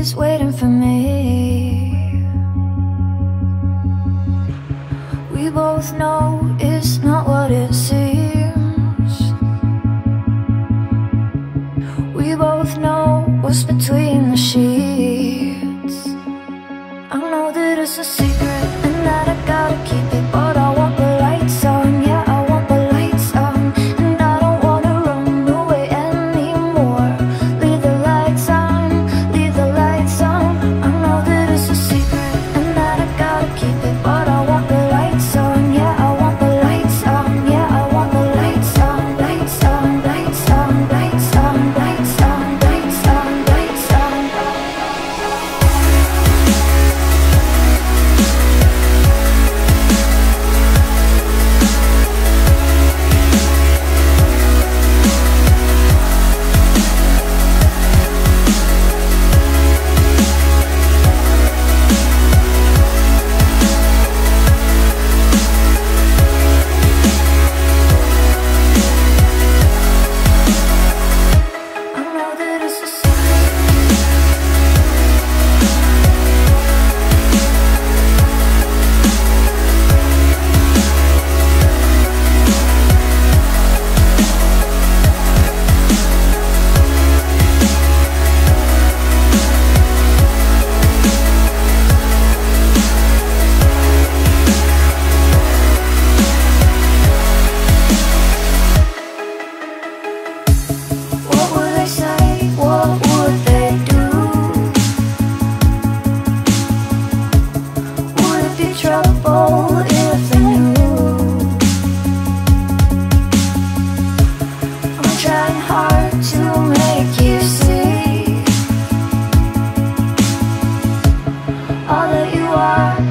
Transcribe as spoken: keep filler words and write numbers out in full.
is waiting for me. We both know it's not what it seems. We both know what's between the sheets. I know that it's a secret and that I gotta keep it, but I want the lights on, yeah, I want the lights on. And I don't wanna run away anymore. Leave the lights on, leave the lights on. I know that it's a secret and that I gotta keep it, but I want the lights on, yeah, I want the lights on, yeah, I want the lights on, lights on, lights on, lights on, lights on, lights on, lights on. What would they say? What would they do? Would it be trouble if they knew? I'm trying hard to make you see all that you are.